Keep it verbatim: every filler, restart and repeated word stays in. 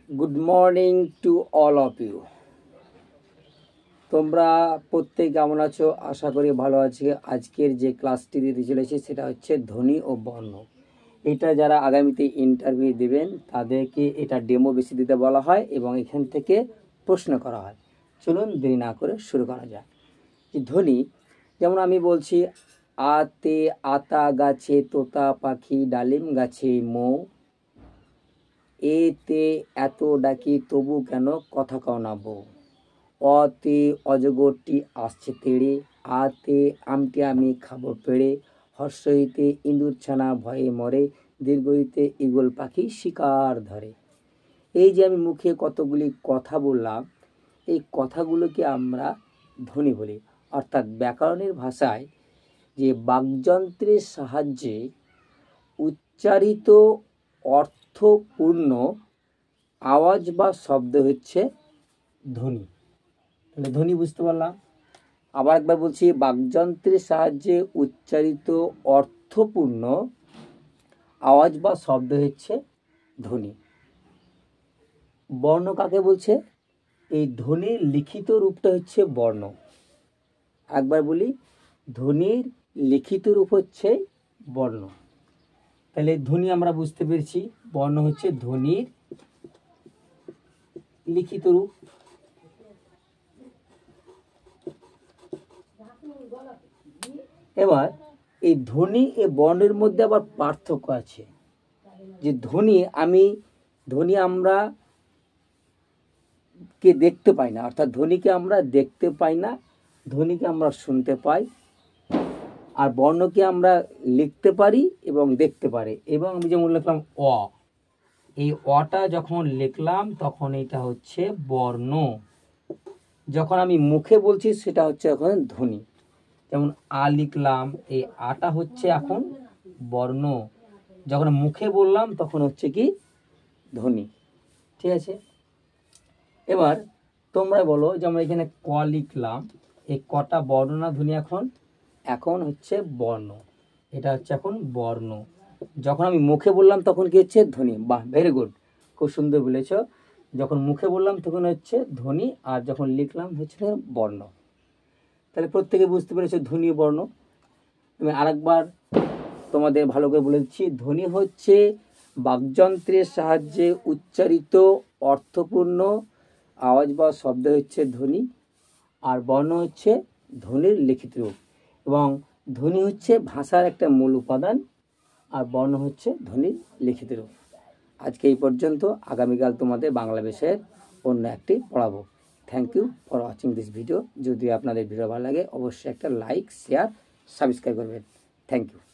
Good morning to all of you. তোমরা প্রত্যেক কেমন আছো? আশা করি ভালো আছি। আজকের যে ক্লাসটি দিতে চলেছে সেটা হচ্ছে ধ্বনি ও বর্ণ। এটা যারা আগামীতে ইন্টারভিউ দেবেন তাদেরকে এটা ডেমো বেশি দিতে বলা হয় এবং এখান থেকে প্রশ্ন করা হয়। চলুন দেরি না করে শুরু করা যাক। ধ্বনি যেমন আমি বলছি, আতে আতা গাছে তোতা পাখি, ডালিম গাছে মৌ, এতে এত ডাকি তবু কেন কথা কও না বউ, অতে অজগরটি আসছে তেড়ে, আতে আমটি আমি খাবো পেড়ে, হর্ষইতে ইঁদুর ছানা ভয়ে মরে, দীর্ঘইতে ঈগল পাখি শিকার ধরে। এই যে আমি মুখে কতগুলি কথা বললাম, এই কথাগুলোকে আমরা ধ্বনি বলি। অর্থাৎ ব্যাকরণের ভাষায় যে বাকযন্ত্রের সাহায্যে উচ্চারিত অর্থপূর্ণ আওয়াজ বা শব্দ হচ্ছে ধ্বনি। তাহলে ধ্বনি বুঝতে পারলাম। আবার একবার বলছি, বাকযন্ত্রের সাহায্যে উচ্চারিত অর্থপূর্ণ আওয়াজ বা শব্দ হচ্ছে ধ্বনি। বর্ণ কাকে বলছে? এই ধ্বনির লিখিত রূপটা হচ্ছে বর্ণ। একবার বলি, ধ্বনির লিখিত রূপ হচ্ছে বর্ণ। তাহলে ধ্বনি আমরা বুঝতে পেরেছি, বর্ণ হচ্ছে ধ্বনির লিখিত রূপ। এবার এই ধ্বনি এ বর্ণের মধ্যে আবার পার্থক্য আছে। যে ধ্বনি আমি ধ্বনি আমরা কে দেখতে পাই না, অর্থাৎ ধ্বনিকে আমরা দেখতে পাই না, ধ্বনিকে আমরা শুনতে পাই। আর বর্ণকে আমরা লিখতে পারি এবং দেখতে পারি। এবং আমি যেমন লিখলাম অ, এই অটা যখন লিখলাম তখন এটা হচ্ছে বর্ণ। যখন আমি মুখে বলছি সেটা হচ্ছে এখন ধ্বনি। যেমন আ লিখলাম, এই আটা হচ্ছে এখন বর্ণ। যখন মুখে বললাম তখন হচ্ছে কি ধ্বনি। ঠিক আছে? এবার তোমরা বলো, যেমন এখানে ক লিখলাম, এই কটা বর্ণ না ধ্বনি? এখন এখন হচ্ছে বর্ণ। এটা হচ্ছে এখন বর্ণ। যখন আমি মুখে বললাম তখন কি হচ্ছে ধ্বনি। বাহ, ভেরি গুড, খুব সুন্দর বলেছ। যখন মুখে বললাম তখন হচ্ছে ধ্বনি, আর যখন লিখলাম হচ্ছে বর্ণ। তাহলে প্রত্যেকে বুঝতে পেরেছো ধ্বনি বর্ণ। আমি আরেকবার তোমাদের ভালো করে বলে দিচ্ছি, ধ্বনি হচ্ছে বাকযন্ত্রের সাহায্যে উচ্চারিত অর্থপূর্ণ আওয়াজ বা শব্দ হচ্ছে ধ্বনি, আর বর্ণ হচ্ছে ধ্বনির লিখিত রূপ। এবং ধ্বনি হচ্ছে ভাষার একটা মূল উপাদান, আর বর্ণ হচ্ছে ধ্বনির লিখিত রূপ। আজকে এই পর্যন্ত। আগামীকাল তোমাদের বাংলা বিষয়ের অন্য একটি পড়াবো। Thank you for watching this video. যদি আপনাদের ভিডিও ভালো লাগে অবশ্যই একটা লাইক, শেয়ার, সাবস্ক্রাইব করবেন। Thank you.